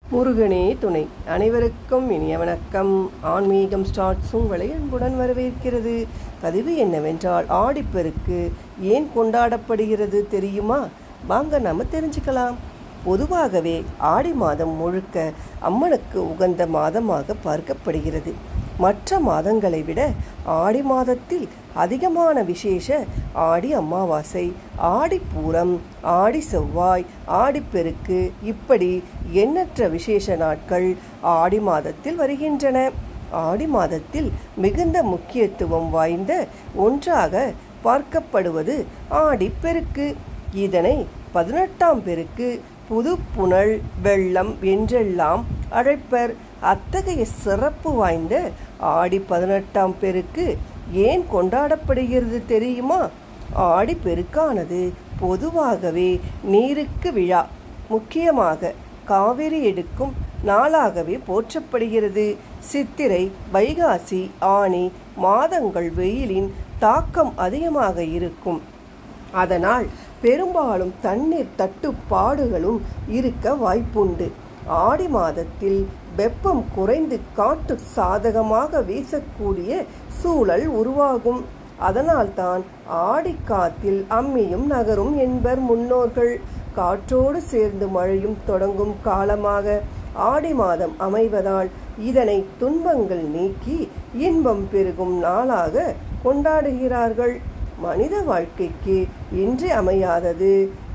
முருகனே துணை. அனைவருக்கும் இனிய வணக்கம். ஆன்மீகம் ஸ்டார்ட்ஸ் உங்களை அன்புடன் வரவேற்கிறது. பதிவு என்னவென்றால், ஆடிப்பெருக்கு ஏன் கொண்டாடப்படுகிறது தெரியுமா? வாங்க நம்ம தெரிஞ்சுக்கலாம். பொதுவாகவே ஆடி மாதம் முழுக்க அம்மனுக்கு உகந்த மாதமாக பார்க்கப்படுகிறது. மற்ற மாதங்களை விட ஆடி மாதத்தில் அதிகமான விசேஷ ஆடி அமாவாசை, ஆடிப்பூரம், ஆடி செவ்வாய், ஆடிப்பெருக்கு இப்படி எண்ணற்ற விசேஷ நாட்கள் ஆடி மாதத்தில் வருகின்றன. ஆடி மாதத்தில் மிகுந்த முக்கியத்துவம் வாய்ந்த ஒன்றாக பார்க்கப்படுவது ஆடிப்பெருக்கு. இதனை 18ஆம் பெருக்கு, புது புனல், வெள்ளம் என்றெல்லாம் அழைப்பர். அத்தகைய சிறப்பு வாய்ந்த ஆடி 18ஆம் பெருக்கு ஏன் கொண்டாடப்படுகிறது தெரியுமா? ஆடி பெருக்கானது பொதுவாகவே நீருக்கு விழா, முக்கியமாக காவிரி எடுக்கும் நாளாகவே போற்றப்படுகிறது. சித்திரை, வைகாசி, ஆனி மாதங்கள் வெயிலின் தாக்கம் அதிகமாக இருக்கும். அதனால் பெரும்பாலும் தண்ணீர் தட்டுப்பாடுகளும் இருக்க வாய்ப்புண்டு. ஆடி மாதத்தில் வெப்பம் குறைந்து காற்று சாதகமாக வீசக்கூடிய சூழல் உருவாகும். அதனால்தான் ஆடிக்காத்தில் அம்மியும் நகரும் என்பர் முன்னோர்கள். காற்றோடு சேர்ந்து மழையும் தொடங்கும் காலமாக ஆடி மாதம் அமைவதால் இதனை துன்பங்கள் நீக்கி இன்பம் பெருகும் நாளாக கொண்டாடுகிறார்கள். மனித வாழ்க்கைக்கு இன்றியமையாதது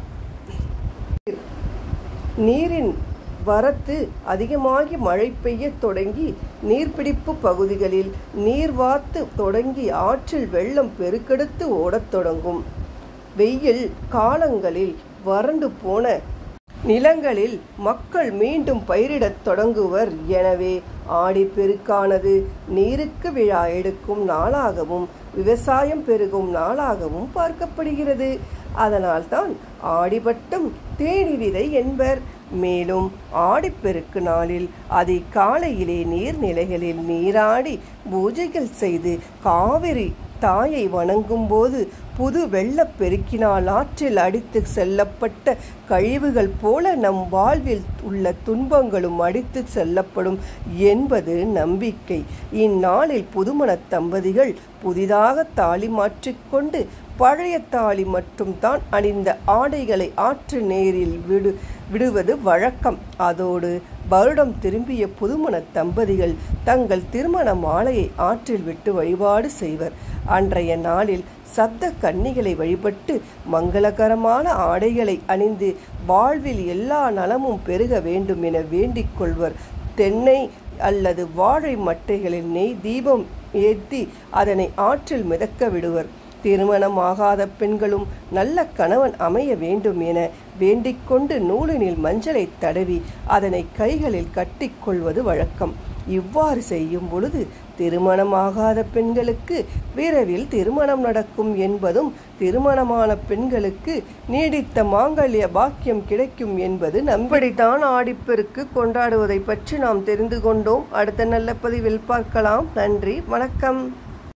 நீரின் வரத்து அதிகமாகி மழை பெய்ய தொடங்கி நீர்பிடிப்பு பகுதிகளில் நீர்வார்த்து தொடங்கி ஆற்றில் வெள்ளம் பெருக்கெடுத்து ஓடத் தொடங்கும். வெயில் காலங்களில் வறண்டு போன நிலங்களில் மக்கள் மீண்டும் பயிரிடத் தொடங்குவர். எனவே ஆடிப்பெருக்கானது நீருக்கு விழா எடுக்கும் நாளாகவும் விவசாயம் பெருகும் நாளாகவும் பார்க்கப்படுகிறது. அதனால்தான் ஆடிப்பட்டம் தேனி விதை என்பர். மேலும் ஆடிப்பெருக்கு நாளில் அதிகாலையிலே நீர்நிலைகளில் நீராடி பூஜைகள் செய்து காவிரி தாயை வணங்கும் போது புது வெள்ளப்பெருக்கினால் ஆற்றில் அடித்து செல்லப்பட்ட கழிவுகள் போல நம் வாழ்வில் உள்ள துன்பங்களும் அடித்து செல்லப்படும் என்பது நம்பிக்கை. இந்நாளில் புதுமண தம்பதிகள் புதிதாக தாலி மாற்றிக்கொண்டு பழைய தாலி மட்டும் தான் அணிந்த ஆடைகளை ஆற்று நீரில் விடுவது வழக்கம். அதோடு வருடம் திரும்பிய புதுமண தம்பதிகள் தங்கள் திருமண மாலையை ஆற்றில் விட்டு வழிபாடு செய்வர். அன்றைய நாளில் சப்த கன்னிகளை வழிபட்டு மங்களகரமான ஆடைகளை அணிந்து வாழ்வில் எல்லா நலமும் பெருக வேண்டும் என வேண்டிக் கொள்வர். தென்னை அல்லது வாழை மட்டைகளில் நெய் தீபம் ஏற்றி அதனை ஆற்றில் மிதக்க விடுவர். திருமணமாகாத பெண்களும் நல்ல கணவன் அமைய வேண்டும் என வேண்டிக்கொண்டு நூலினில் மஞ்சளை தடவி அதனை கைகளில் கட்டிக்கொள்வது வழக்கம். இவ்வாறு செய்யும் பொழுது திருமணமாகாத பெண்களுக்கு விரைவில் திருமணம் நடக்கும் என்பதும், திருமணமான பெண்களுக்கு நீடித்த மாங்கல்ய பாக்கியம் கிடைக்கும் என்பது நம்பிதான் ஆடிப்பெருக்கு கொண்டாடுவதை பற்றி நாம் தெரிந்து கொண்டோம். அடுத்த நல்ல பதிவில் பார்க்கலாம். நன்றி, வணக்கம்.